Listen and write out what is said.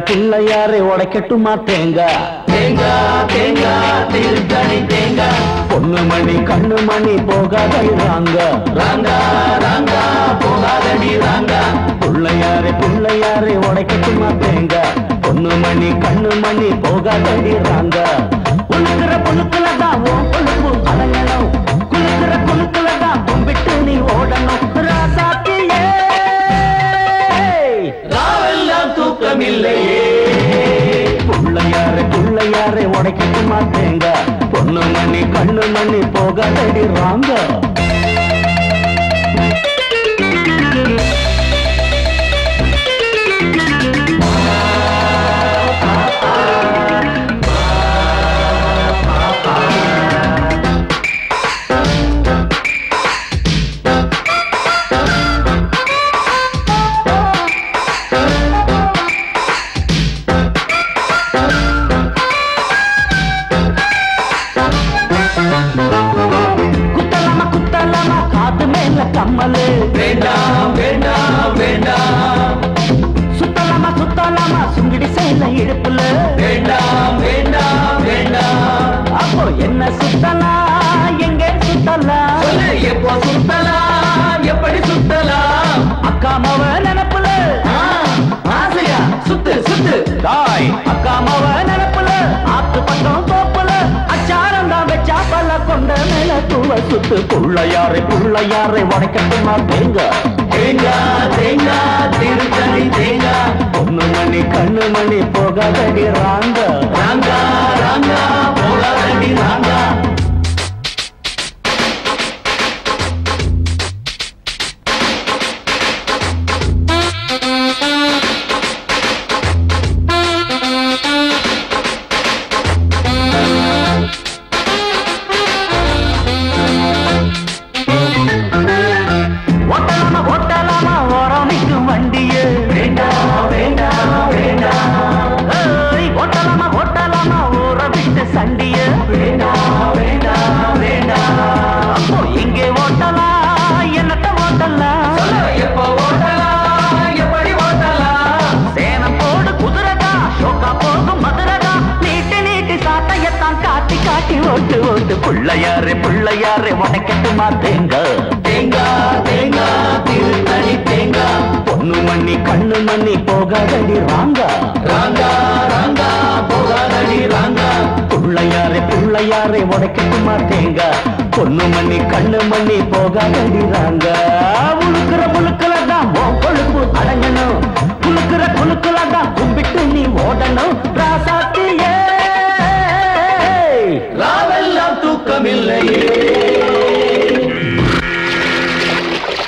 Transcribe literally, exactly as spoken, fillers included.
பிள்ளையாரே உடைக்கட்டுமா தேங்காய் தேங்காய் தேங்காய் திருத்தணி தேங்காய் பொண்ணு மணி கண்ணு மணி போகாதடி ராங்க ராங்கா ராங்கா போகாதடி ராங்கா பிள்ளையாரே பிள்ளையாரே உடைக்கட்டுமா தேங்காய் பொண்ணு மணி கண்ணு மணி போகாதடி ராங்க குலுக்குற குலுக்குலதான் உன் கொழுப்பு அடங்கணும் குலுக்குற குலுக்குலதான் கும்பிட்டு நீ ஓடணும் ராசாத்தியே ராவெல்லாம் தூக்கமில்லையே பிள்ளையாரே பிள்ளையாரே உடைக்கட்டுமா தேங்காய் பொண்ணு மணி கண்ணு மணி போகாதடி ராங்க கம்மலே வேண்டாம் வேண்டாம் வேண்டாம் சுத்தலாமா சுத்தலாமா சுங்கிடி செய்யல இழுப்புல வேண்டாம் வேண்டாம் வேண்டாம் அப்போ என்ன சுத்தலாம் எங்கே சுத்தலாம் எப்போ சுத்தலாம் எப்படி சுத்தலாம் அக்கா மவ நினைப்புல ஆசையா சுத்து சுத்து தாய் அக்கா மவ நினைப்புல ஆத்து பட்டம் தோப்புல அச்சாரம் தான் வச்சா பல கொண்ட மேல தூவ சுத்து பிள்ளையாரே பிள்ளையாரே உடைக்கட்டுமா தேங்காய் தேங்காய் தேங்காய் திருத்தணி தேங்காய் பொண்ணு மணி கண்ணு மணி போகாதடி ராங்க ராங்கா ராங்கா போகாதடி ராங்கா பிள்ளையாரே பிள்ளையாரே உடைக்கட்டுமா தேங்காய் தேங்காய் தேங்காய் திருத்தணி தேங்காய் பொண்ணு மணி கண்ணு மணி போகாதடி ராங்கா ராங்கா ராங்கா போகாதடி ராங்கா பிள்ளையாரே பிள்ளையாரே உடைக்கட்டுமா தேங்காய் பொண்ணு மணி கண்ணு மணி போகாதடி ராங்கா உழுக்குற முழுக்கலதான் உன் கொழுப்பு அடங்கணும் குலுக்குற குலுக்குலதான் கும்பிட்டு நீ ஓடணும்